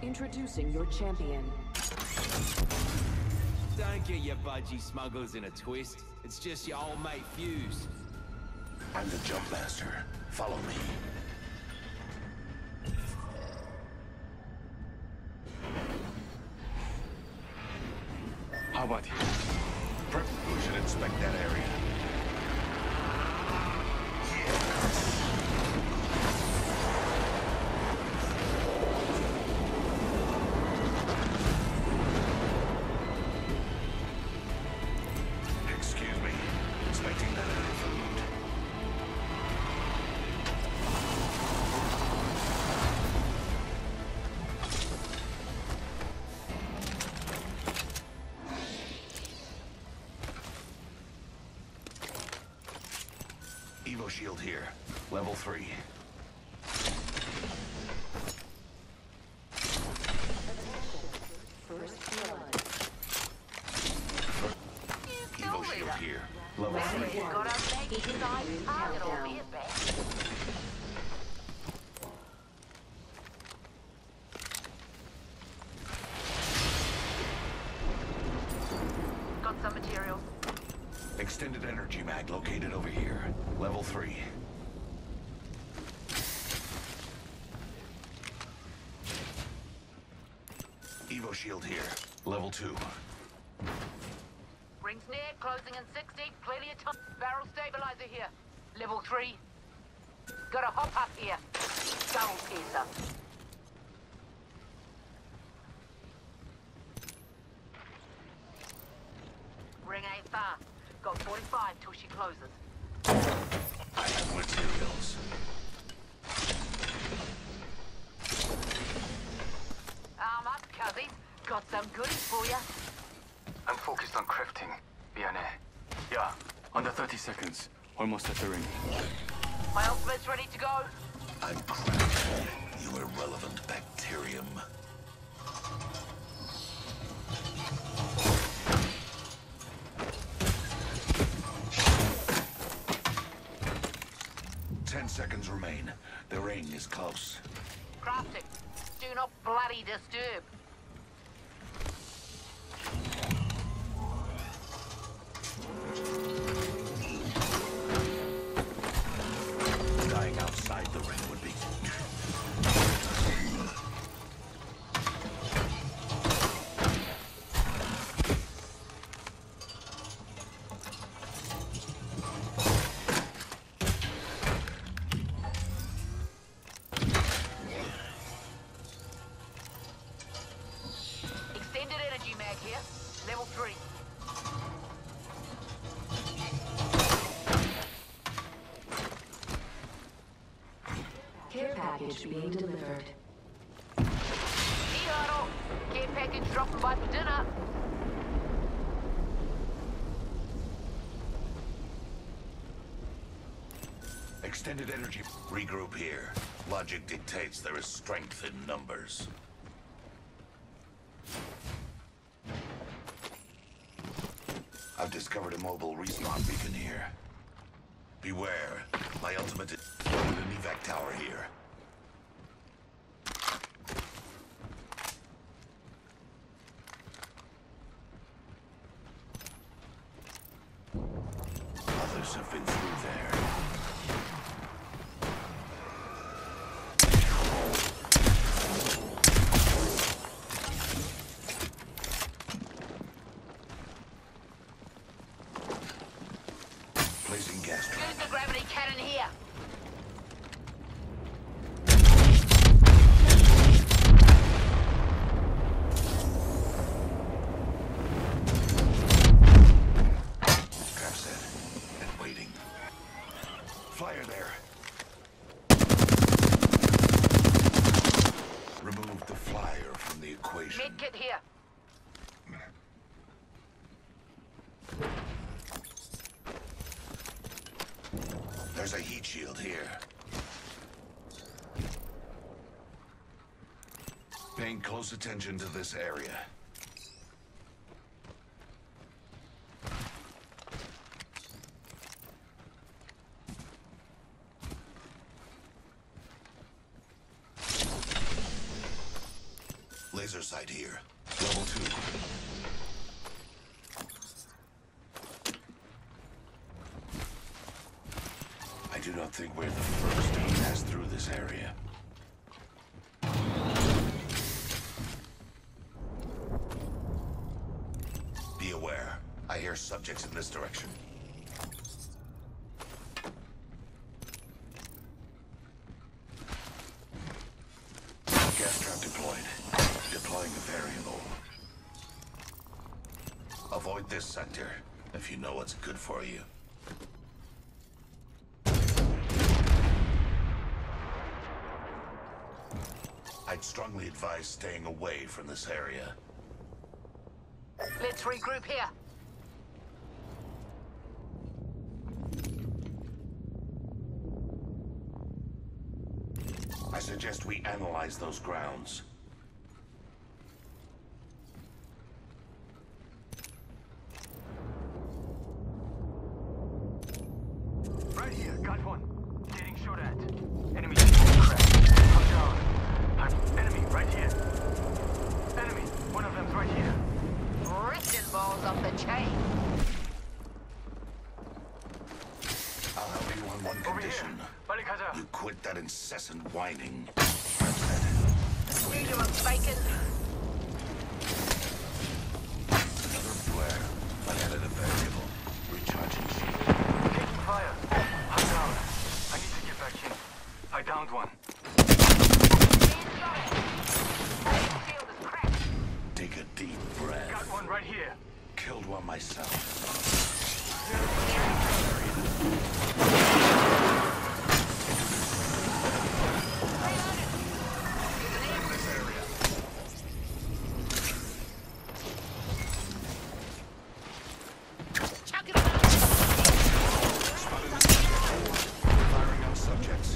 Introducing your champion. Don't get your budgie smugglers in a twist. It's just your old mate Fuse. I'm the Jump Master. Follow me. How about you? We should inspect that area. Excuse me. Inspecting that area for loot. Evo shield here. Level 3. Evo shield here. Level 3. Got our leg inside target on me, got some materials. Extended energy mag located over here. Level 3. Evo shield here. Level 2. Rings near, closing in 60. Plenty of time. Barrel stabilizer here. Level 3. Got a hop up here. Skull piercer. Ring ain't far. Got 45 till she closes. I have materials. Arm up, cuzzies. Got some goodies for ya. I'm focused on crafting. Vianney. Yeah, under 30 seconds. Almost at the ring. My ultimate's ready to go. I'm cracked. You irrelevant bacterium. Seconds remain. The ring is close. Crafting. Do not bloody disturb. Dying outside the ring would be... Extended energy mag here. Level 3. Care package being delivered. Eagle, care package dropping by for dinner. Extended energy. Regroup here. Logic dictates there is strength in numbers. I've discovered a mobile respawn beacon here. Beware. My ultimate is an evac tower here. Others have been through there. Placing gas trap. Use the gravity cannon here. Trap set. And waiting. Fire there. Remove the flyer from the equation. Medkit here. There's a heat shield here. Paying close attention to this area. laser sight here. Level 2. I do not think we're the first to pass through this area. Be aware. I hear subjects in this direction. Gas trap deployed. Deploying a variable. Avoid this sector, if you know what's good for you. I'd strongly advise staying away from this area. Let's regroup here. I suggest we analyze those grounds. Right here, got one. Getting shot at. Enemy cracked. Come down. Enemy, right here. Enemy, one of them's right here. Written balls off the chain. I'll help you on one Over condition. here. 빨리 가자. You quit that incessant whining. Do you want bacon? Another flare. I added a variable. Recharging shield. Taking fire. I'm down. I need to get back in. I downed one. Shield is cracked. Take a deep breath. Got one right here. Killed one myself. Chuck it up. Firing on subjects.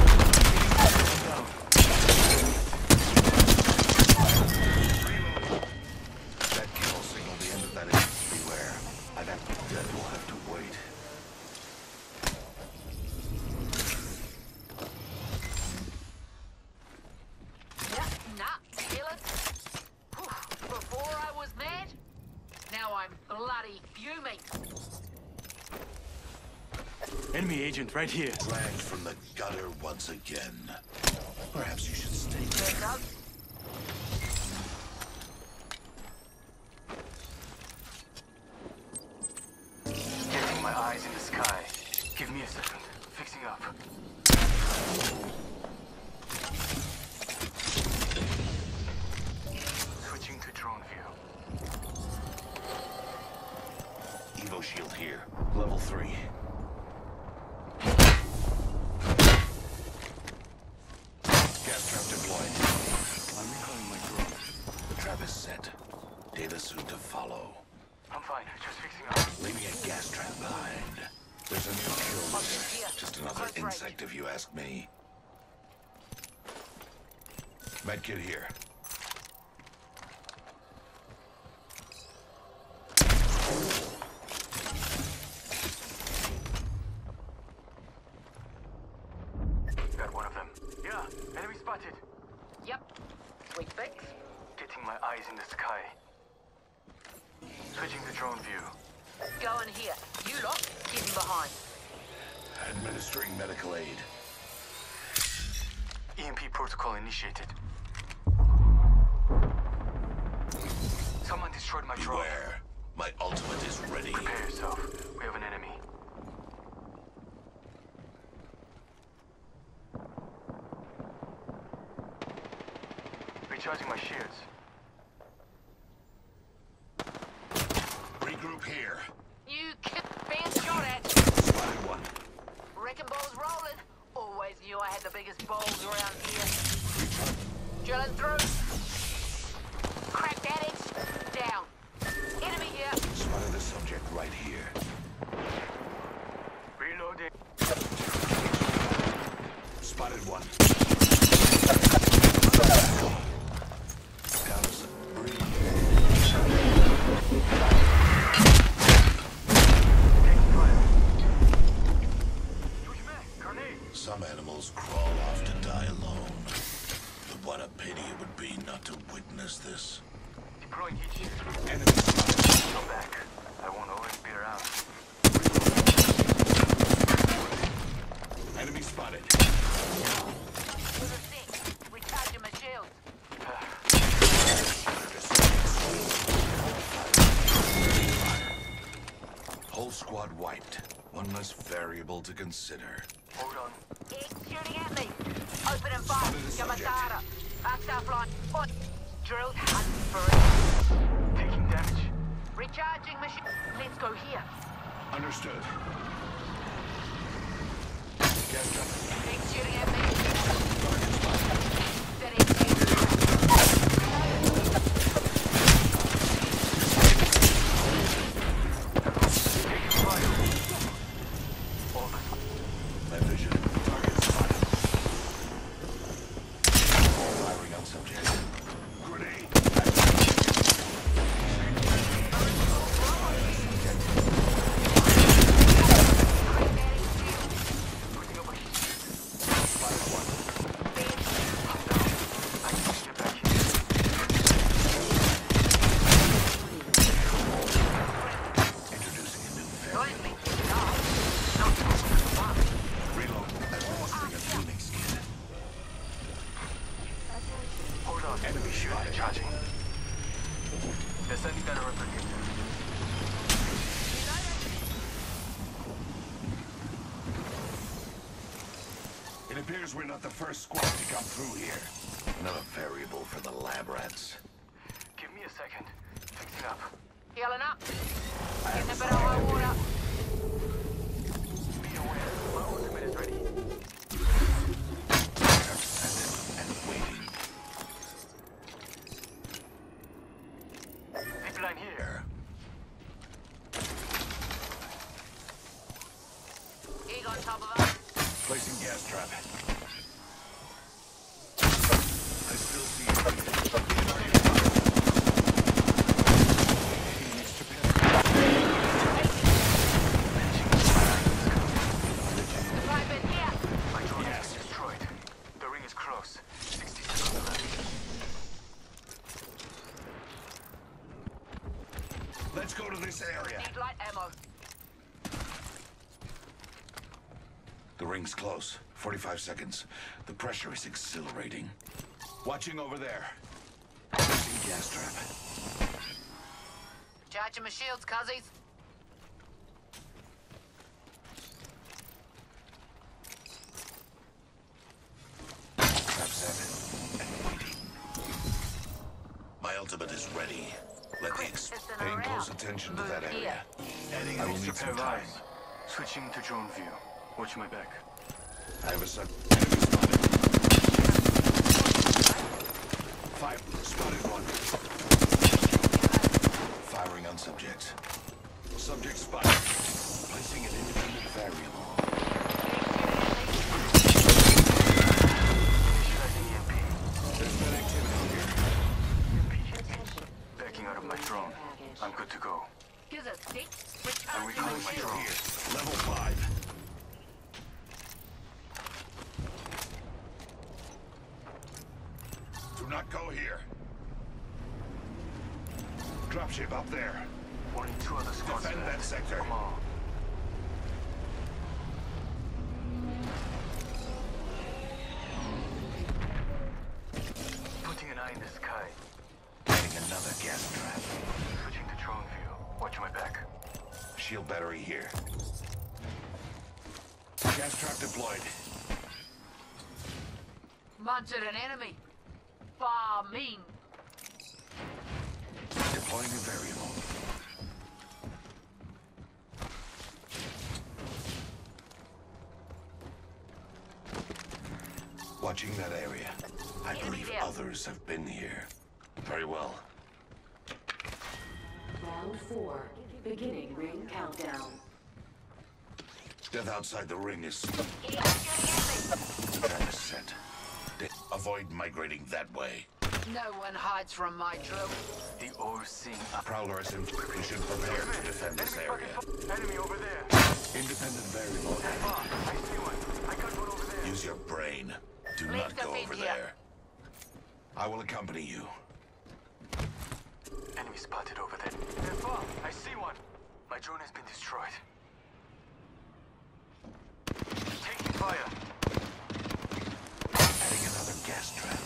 That kill signaled the end of that. Beware. That will have to wait. Nah, kill it. Before I was mad, now I'm bloody fuming. Enemy agent right here. Dragged from the gutter once again. Perhaps you should stay There there. goes. Getting my eyes in the sky. Give me a second. Fixing up. Switching to drone view. Evo shield here. Level 3. Gas trap deployed. I'm recalling my drone. The trap is set. Data soon to follow. I'm fine. Just fixing up. Leaving a gas trap behind. There's a new kill Here. leader. Just another Close range. insect if you ask me. Medkit here. Got one of them. Yeah, enemy spotted. Yep. Sweet fix. Getting my eyes in the sky. Switching to drone view. Go in here. You lot, get him behind. Administering medical aid. EMP protocol initiated. Someone destroyed my drone. Beware. My ultimate is ready. Prepare yourself. We have an enemy. Recharging my shields. Regroup here. You being shot at. Spotted one. Wrecking balls rolling. Always knew I had the biggest balls around here. Drilling through. Cracked addicts. Down. Enemy here. Spotted a subject right here. Reloading. Spotted one. Down to some breathe. Taking fire. Touche me. Grenade. Some animals crawl off to die alone. The What a pity it would be not to witness this. Deploying heat shield. Enemy spotted. Go back. I won't always be around. Enemy spotted. With a stick. Recharging my shield. Whole squad wiped. One less variable to consider. Hold on. It's shooting at me. Open and fire. Spotted a subject. Yamatara. Hostile flying. Foot. Drills hunt for it. Taking damage. Recharging machine. Let's go here. Understood. Gas trap. It's shooting at me. Target spotted. Steady. Taking fire. All the My vision. Target spotted. Firing on subject. Grenade. putting up a heat. Spotted one. I can get back here. Introducing a new Join variable. me. Reload. Administering a Phoenix kit. Hold on. Enemy spotted. Charging. They're sending down a replicator. It appears we're not the first squad to come through here. Another variable for the lab rats. Give me a second. Fixing up. Healing up. Getting a bit of high water. Be aware. My ultimate is ready. And waiting. Zip line here. There. Egg on top of us. Placing gas trap. I still see you. Needs to Right in here. My drone Yes. is destroyed. The ring is close. 60 seconds left. Let's go to this area. Need light ammo. The ring's close. 45 seconds. The pressure is exhilarating. Watching over there. Placing gas trap. Charging my shields, cuzzies. Trap set. And waiting. My ultimate is ready. Let the paying close attention to that area. Adding I will need some time. Switching to drone view. Watch my back. I have a sub. Enemy spotted. Five. Spotted one. Firing on subject. Subject spotted. Placing an independent variable. Initializing EMP. There's been activity here. Backing out of my drone. I'm good to go. Gives a stick. I'm Recharging my recalling my shield. drone. Here. Level 5. Do not go here. Dropship up there. Only 2 other squads Defend left. that sector. Come on. Putting an eye in the sky. Adding another gas trap. Switching to drone view. Watch my back. Shield battery here. Gas trap deployed. Mounted an enemy. Far mean. Deploying a variable. Watching that area. I believe others have been here. Very well. Round 4. Beginning ring countdown. Death outside the ring is Yeah, shooting at kind of set. Avoid migrating that way. me. No one hides from my drill. The all-seeing eye. Prowler is in. We should prepare to defend this area. Enemy over there. Independent variable. Ah, I see one. I got one over there. Use your brain. Do Let's not go defend over here. there. I will accompany you. Enemy spotted over there. They're far. I see one. My drone has been destroyed. Taking fire. Adding another gas trap.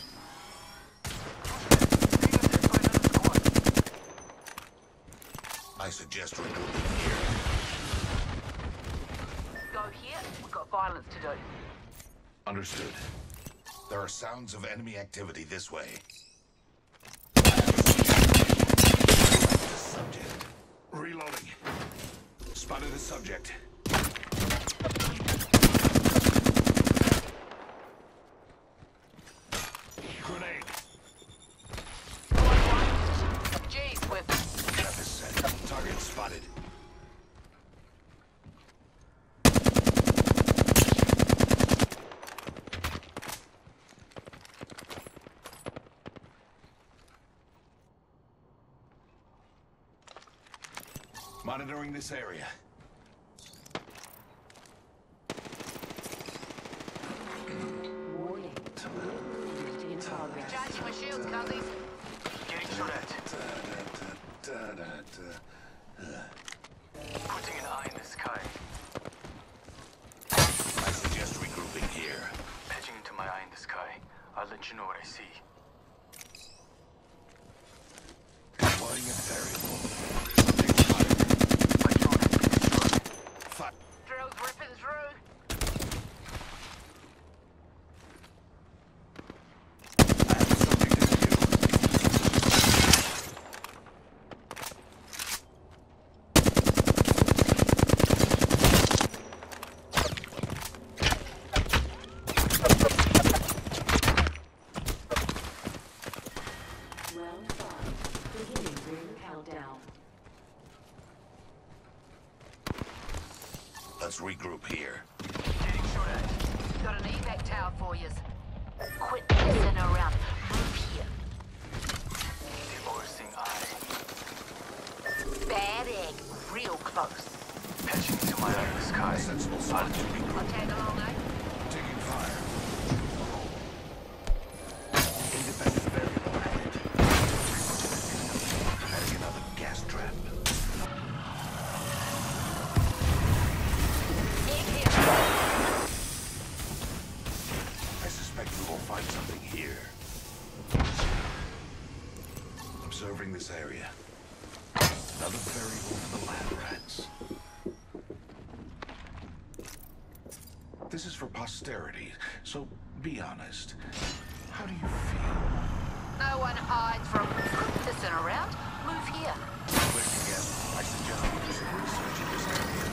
I suggest regrouping here. Go here. We've got violence to do. Understood. There are sounds of enemy activity this way. Subject. Reloading. Spotted a subject. Grenade. Jeez, with Trap is set. Target spotted. Monitoring this area. Warning. Activity in progress. charging my shields, Cuzzies. Getting shot at. Putting an eye in the sky. I suggest regrouping here. Patching into my eye in the sky. I'll let you know what I see. Deploying a variable. My drone has been destroyed. Fire. Drills ripping through. I have a subject in view. Round 5. Beginning ring countdown. Let's regroup here. Getting shot at. Got an evac tower for you. Quit messing around. Move here. The overseeing eye. Bad egg. Real close. Patching into my eye in the sky. Sensible spot to I'll regroup. tag along, eh? Taking fire. Independent variable added. Adding another gas trap. In here. I suspect we will find something here. Observing this area. Another variable for the lab rats. This is for posterity, so be honest. How do you feel? No one hides from pissing around. Move here. Clear to guess. I suggest we do some research in this area.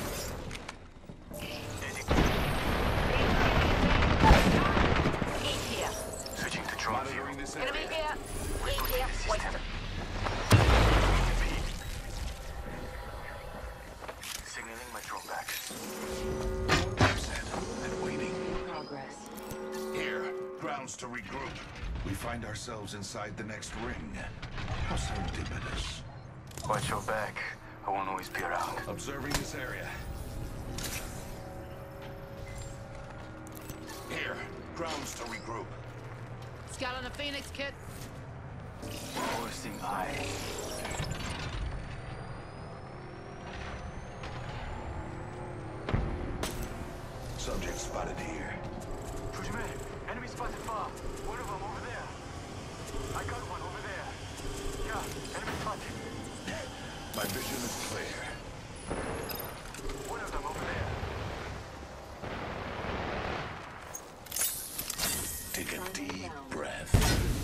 In here. Switching to drone view. Monitoring this Enemy area. here. In here. Wait. Signaling my drone back. Set and waiting. Progress. Here, grounds to regroup. We find ourselves inside the next ring. How serendipitous. Watch your back. I won't always be around. Observing this area. Here, grounds to regroup. Skull and a Phoenix kit. Overseeing eye. Subject spotted here. Pushman, enemy spotted far. One of them over there. I got one over there. Yeah, enemy spotted. My vision is clear. One of them over there. Take a deep breath.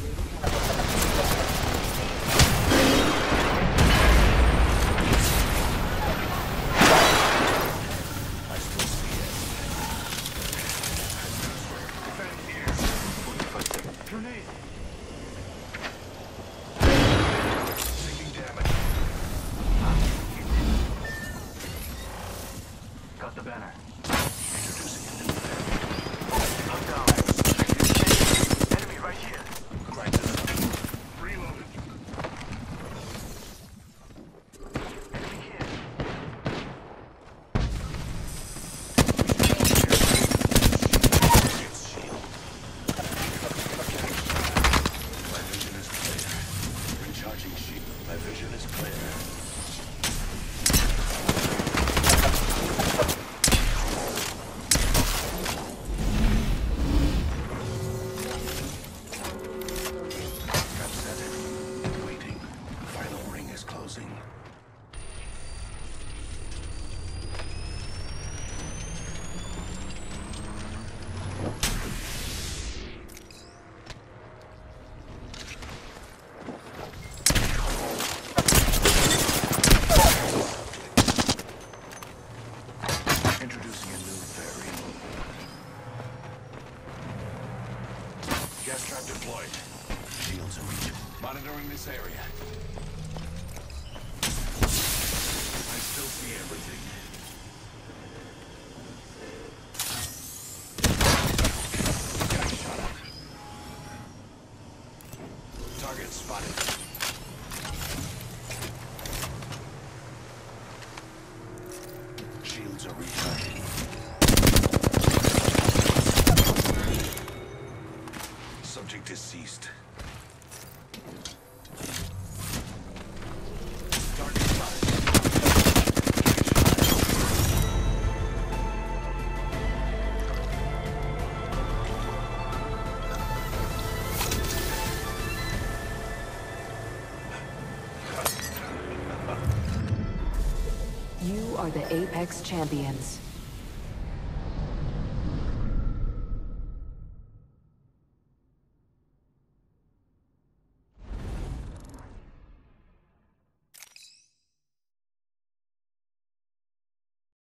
I still see it. Defend here. 45 seconds. Grenade. Taking damage. Gas trap deployed. Shields in reach. Monitoring this area. I still see everything. Guy shot up. Target spotted. Shields are recharging. Subject is ceased. Target spotted. You are the Apex Champions.